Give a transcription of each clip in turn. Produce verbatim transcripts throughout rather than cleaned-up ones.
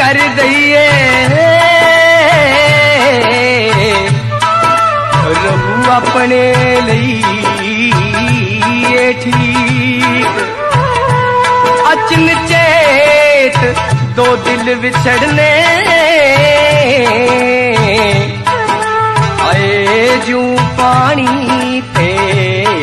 कर दईए रहू अपने लिए ठीक। अचन चेत दो दिल विछड़ने आए जू पानी तेली।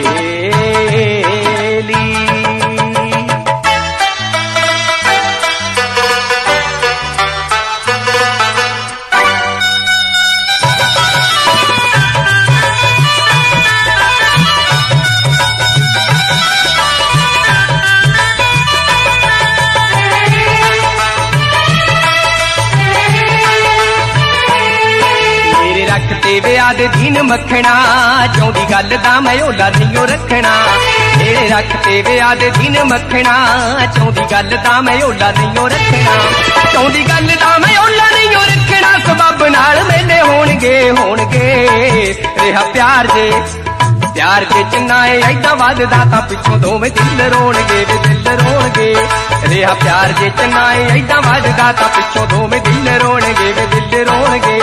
तेरे आदे दीन मखना चौंदी गल दा मैं ओला नहीं रखना। तेरे रख तेरे आदे दीन मखना चौंदी गल दा मैं ओला नहीं रखना। चौंदी गल दा मैं ओला नहीं रखना सबब नाल मेले होणगे होणगे। रेहा प्यार जे प्यार जे चन्नाए ऐदा वधदा तां पिछों दोवें दिल रोणगे वे दिल रोणगे। रेहा प्यार जे चन्नाए ऐदा वधदा तां पिछों दोवें दिल रोणगे वे दिल रोणगे।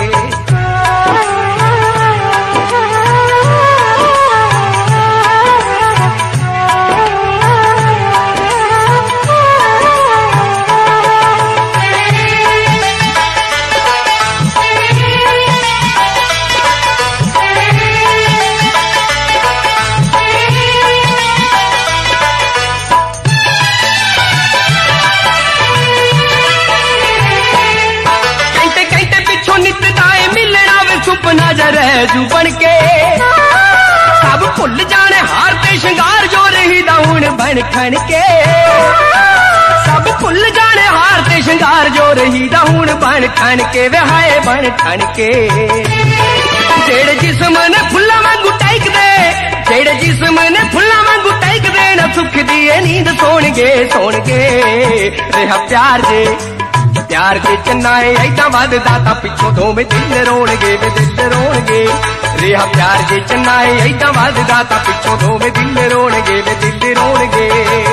जू बन के सब भुल जाने हार ते श्रृंगार जो रही दाउन बन खन के। सब भुल जाने हार ते श्रृंगार जो रही दाउन बन खन के वे हाय बन खन के। जेड़े जिस्म ने फुल्ला वांगू टेक दे जेड़े जिस्म ने फुल्ला वांगू टेक दे न सुख दी नींद सोणगे सोणगे। रेहा प्यार जे प्यार जे चन्नाए ऐदा वधदा तां पिछों दोवें दिल रोणगे वे दिल रोणगे। रेहा प्यार जे चन्नाए ऐदा वधदा तां पिछों दोवें दिल रोणगे वे दिल रोणगे।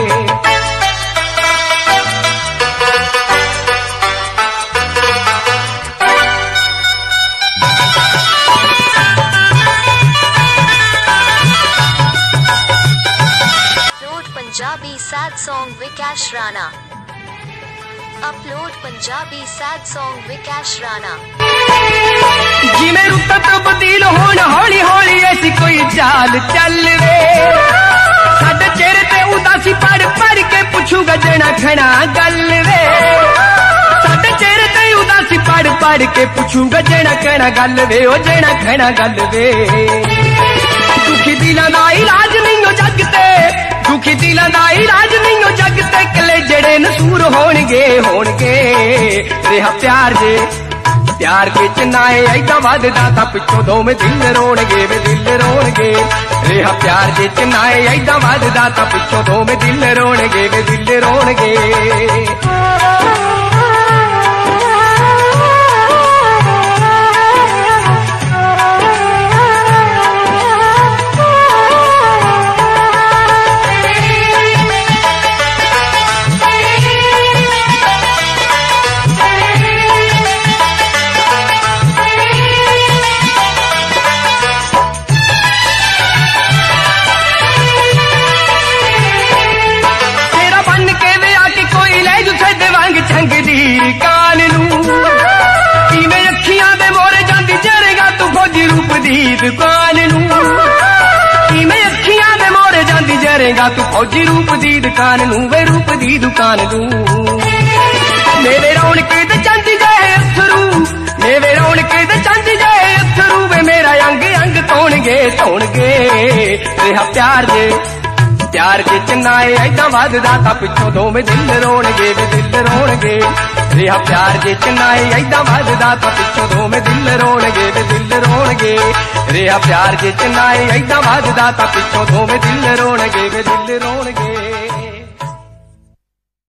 Punjabi sad song Vikash Rana. Upload Punjabi sad song Vikash Rana. जिमें रुत तब्दील होना हौली हौली ऐसी कोई चाल चल वे। साडे चेहरे ते उदासी पढ़ पढ़ के पुछूगा जना खना गल वे। साडे चेहरे ते उदासी पढ़ पढ़ के पुछूगा जना खना गल वे ओ जना खना गल वे। दुखी दिलां दा इलाज नहीं हो जग ते दुखी दिलां दा इलाज नहीं हो जग ते कले जड़े नसूर होणगे होणगे। रेहा प्यार जे प्यार जे चन्नाए ऐदा वधदा तां पिछों दोवें दिल रोणगे वे दिल रोणगे। रेहा प्यार जे चन्नाए ऐदा वधदा तां पिछों दोवें दिल रोणगे वे दिल रोणगे। दुकान नू किवें अखियां दे मोरे जांदी जरेगा तू फौजी रूप दी दुकान नू वे रूप दी दुकान नू। मेरे रौनक ते चांदी जाए अथरू मेरे रौनक ते चांदी जाए अथरू वे मेरा अंग अंग धोणगे धोणगे। रेहा प्यार जे प्यार जे चन्नाए ऐदा वधदा तां पिछों दोवें दिल रोणगे वे दिल रोणगे। रेहा प्यार जे चन्नाए ऐदा वधदा तां पिछों दोवें दिल रोणगे वे दिल रोणगे। रेहा प्यार जे चन्नाए ऐदा वधदा तां पिछों दोवें दिल रोणगे वे दिल रोणगे।